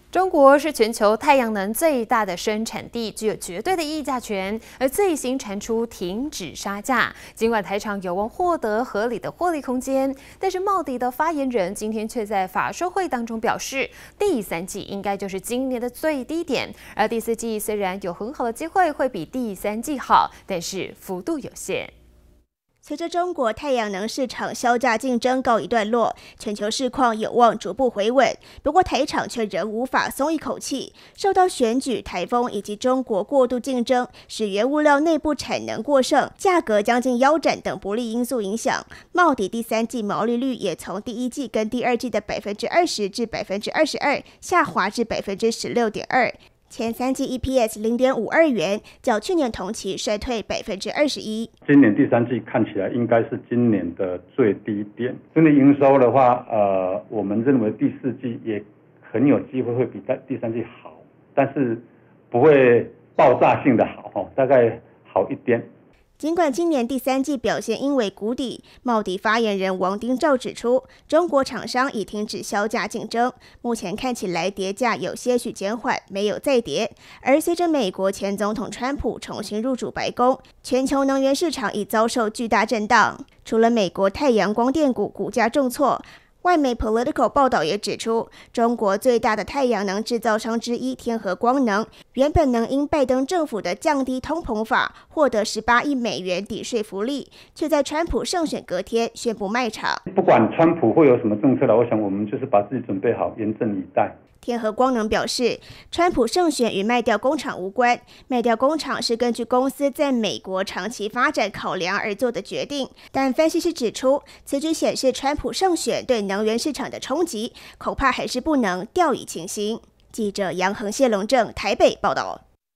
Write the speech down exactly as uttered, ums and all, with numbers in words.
中国是全球太阳能最大的生产地，具有绝对的议价权。而最新传出停止杀价，尽管台厂有望获得合理的获利空间，但是茂迪的发言人今天却在法说会当中表示，第三季应该就是今年的最低点，而第四季虽然有很好的机会会比第三季好，但是幅度有限。 随着中国太阳能市场销价竞争告一段落，全球市况有望逐步回稳。不过台厂却仍无法松一口气，受到选举、台风以及中国过度竞争，使原物料内部产能过剩、价格将近腰斩等不利因素影响。茂迪第三季毛利率也从第一季跟第二季的百分之二十至百分之二十二下滑至百分之十六点二。 前三季 E P S 零点五二元，较去年同期衰退百分之二十一。 今年第三季看起来应该是今年的最低点。针对营收的话，呃，我们认为第四季也很有机会会比在第三季好，但是不会爆炸性的好，大概好一点。 尽管今年第三季表现因为谷底，茂迪发言人王丁照指出，中国厂商已停止销价竞争，目前看起来跌价有些许减缓，没有再跌。而随着美国前总统川普重新入主白宫，全球能源市场已遭受巨大震荡。除了美国太阳光电股股价重挫， 外媒 Political 报道也指出，中国最大的太阳能制造商之一天和光能，原本能因拜登政府的降低通膨法获得十八亿美元抵税福利，却在川普胜选隔天宣布卖场。 不管川普会有什么政策了，我想我们就是把自己准备好，严阵以待。 天和光能表示，川普胜选与卖掉工厂无关，卖掉工厂是根据公司在美国长期发展考量而做的决定。但分析师指出，此举显示川普胜选对能源市场的冲击，恐怕还是不能掉以轻心。记者杨恒谢龙正台北报道。